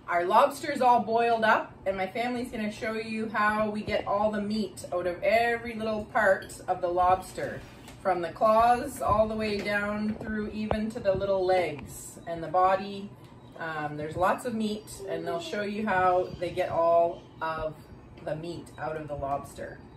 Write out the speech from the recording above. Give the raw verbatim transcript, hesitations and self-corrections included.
Our lobster's all boiled up, and my family's gonna show you how we get all the meat out of every little part of the lobster, from the claws all the way down through even to the little legs and the body. Um, there's lots of meat, and they'll show you how they get all of the meat out of the lobster.